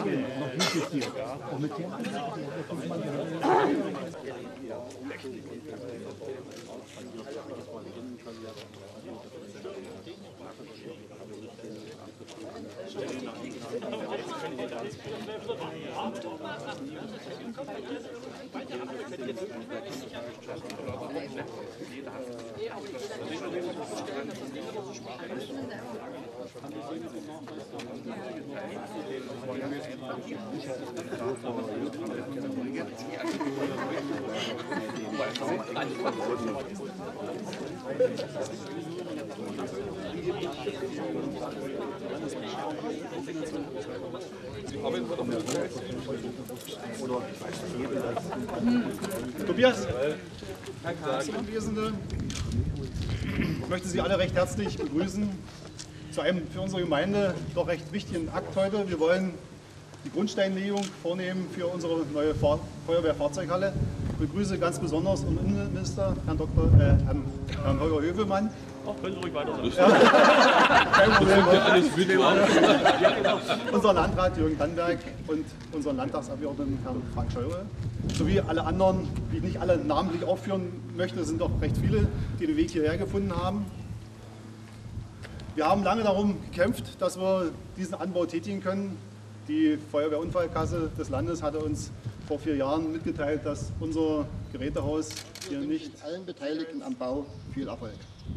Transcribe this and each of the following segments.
noch nicht justiert. Und mit dem Tobias, Anwesende, ich möchte Sie alle recht herzlich begrüßen zu einem für unsere Gemeinde doch recht wichtigen Akt heute. Wir wollen die Grundsteinlegung vornehmen für unsere neue Feuerwehrfahrzeughalle. Ich begrüße ganz besonders unseren Innenminister, Herrn Holger Hövelmann. Ach, können Sie ruhig weiter sagen. Ja. Kein Problem. Unser Landrat Jürgen Tannberg und unseren Landtagsabgeordneten Herrn Frank Scheure. Sowie alle anderen, die ich nicht alle namentlich aufführen möchte, sind doch recht viele, die den Weg hierher gefunden haben. Wir haben lange darum gekämpft, dass wir diesen Anbau tätigen können. Die Feuerwehrunfallkasse des Landes hatte uns vor 4 Jahren mitgeteilt, dass unser Gerätehaus hier nicht... Mit allen Beteiligten am Bau viel Erfolg.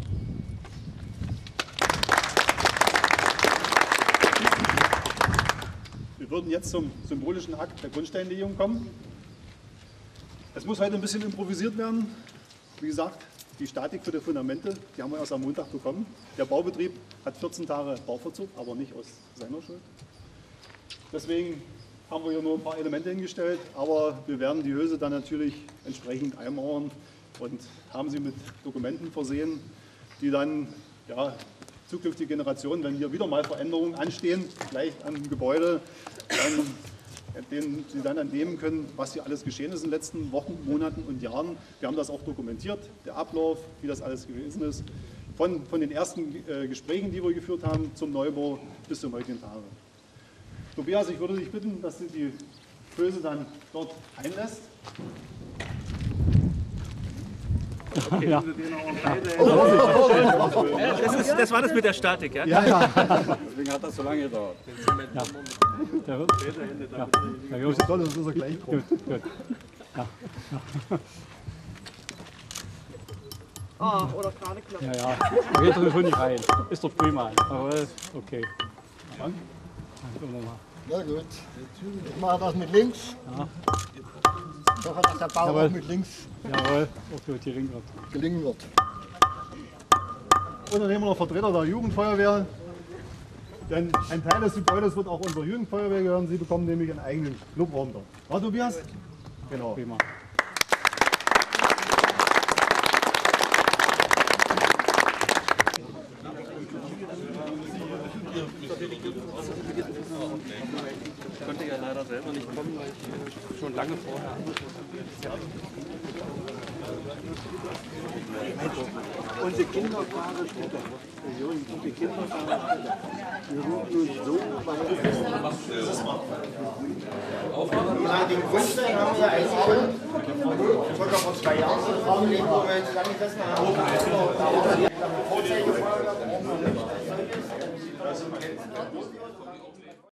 Wir würden jetzt zum symbolischen Akt der Grundsteinlegung kommen. Es muss heute ein bisschen improvisiert werden. Wie gesagt, die Statik für die Fundamente, die haben wir erst am Montag bekommen. Der Baubetrieb hat 14 Tage Bauverzug, aber nicht aus seiner Schuld. Deswegen haben wir hier nur ein paar Elemente hingestellt, aber wir werden die Hülse dann natürlich entsprechend einmauern und haben sie mit Dokumenten versehen, die dann zukünftige Generationen, wenn hier wieder mal Veränderungen anstehen, vielleicht an dem Gebäude, denen sie dann entnehmen können, was hier alles geschehen ist in den letzten Wochen, Monaten und Jahren. Wir haben das auch dokumentiert, der Ablauf, wie das alles gewesen ist, von den ersten Gesprächen, die wir geführt haben, zum Neubau bis zum heutigen Tage. Tobias, ich würde dich bitten, dass du die Hülse dann dort einlässt. Okay, ja. Das war das mit der Statik, ja? Ja. Deswegen hat das so lange gedauert. Ja. Der wird. Ja, das ist toll, das ist unser Gleichbrot. Gut. Ja. Oder gerade knapp. Ja. Geht sowieso nicht rein. Ist doch prima. Aber okay. Na gut. Ich mache das mit links. Ja. Ich hoffe, dass der Bau auch mit links Jawohl, auch die Ring wird. gelingen wird. Und dann nehmen wir noch Vertreter der Jugendfeuerwehr. Denn ein Teil des Gebäudes wird auch unserer Jugendfeuerwehr gehören. Sie bekommen nämlich einen eigenen Clubraum dort. Ja, Tobias? Genau. Prima. Ich konnte ja leider selber nicht kommen, weil ich schon lange vorher. Unsere Kinder fahren später. Unsere Kinder fahren später. Wir rufen uns so weit. Den Grundstein haben wir eingeholt. Circa vor 2 Jahren sind vorgelegt, wo wir jetzt zusammengesessen haben. Vorzeigefeuerwehr brauchen wir nicht.